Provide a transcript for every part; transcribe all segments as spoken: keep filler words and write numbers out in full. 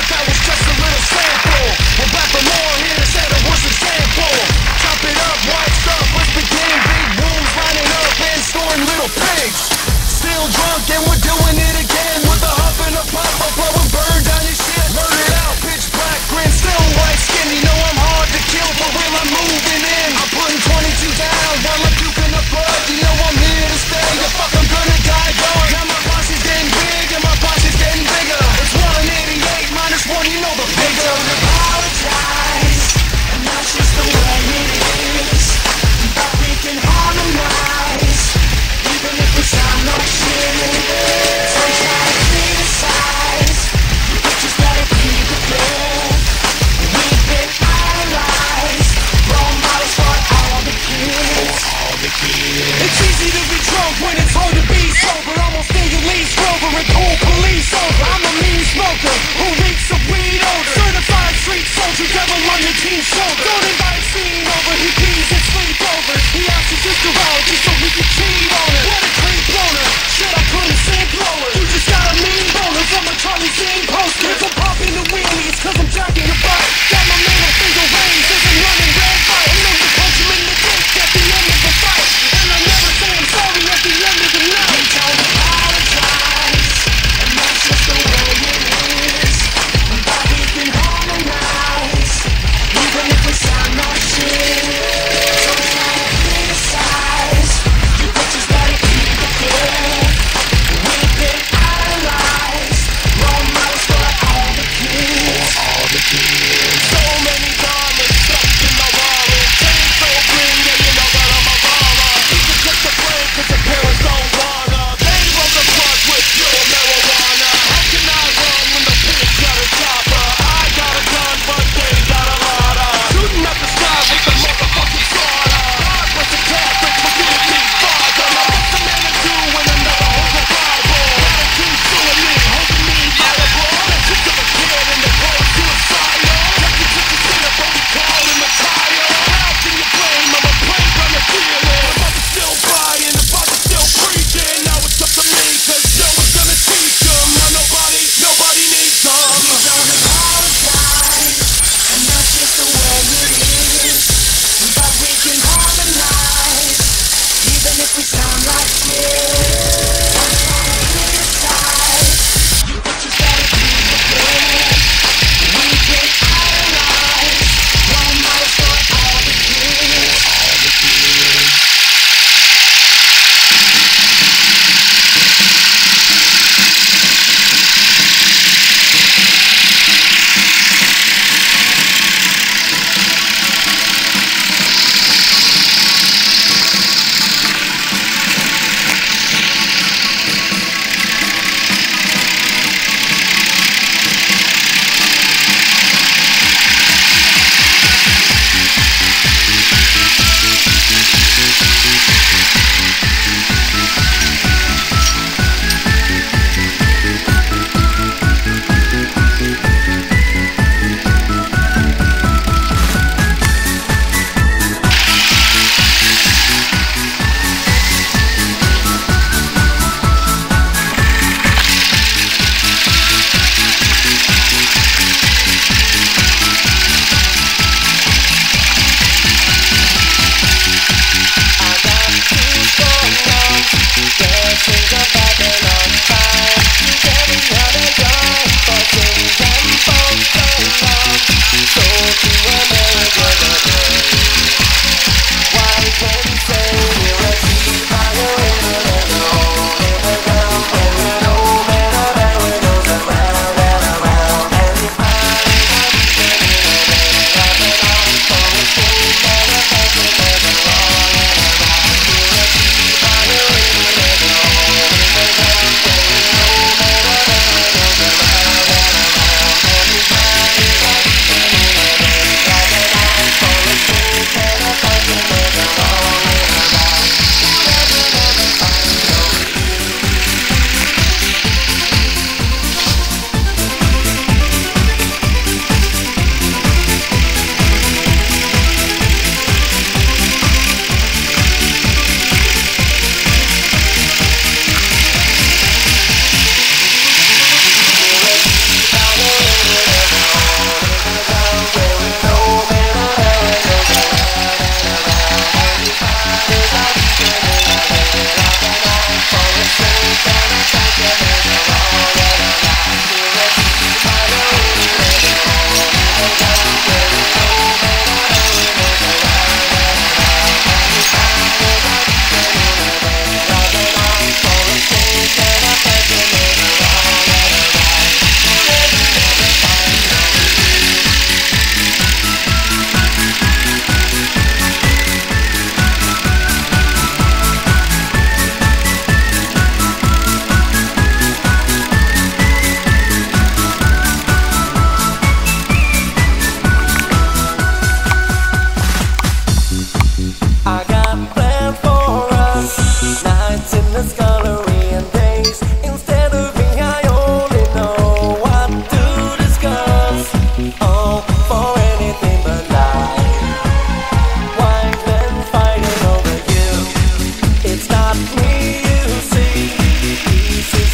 that was just a little sample. We're back for more, here to set a worse example. Chop it up, white stuff, let's begin. Big wolves lining up and scoring little pigs. Still drunk and we're doing it again. With a huff and a puff, I'll blow and burn down your shit. Learn it out, pitch black, grin, still white skin. You know I'm hard to kill, but real I'm moving in. I'm putting twenty-two down while I'm puking up blood. You know I'm here to stay, the fuck I'm gonna die young. Now my posse's getting big and my posse's getting bigger. It's one eighty-eight minus one.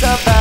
survive.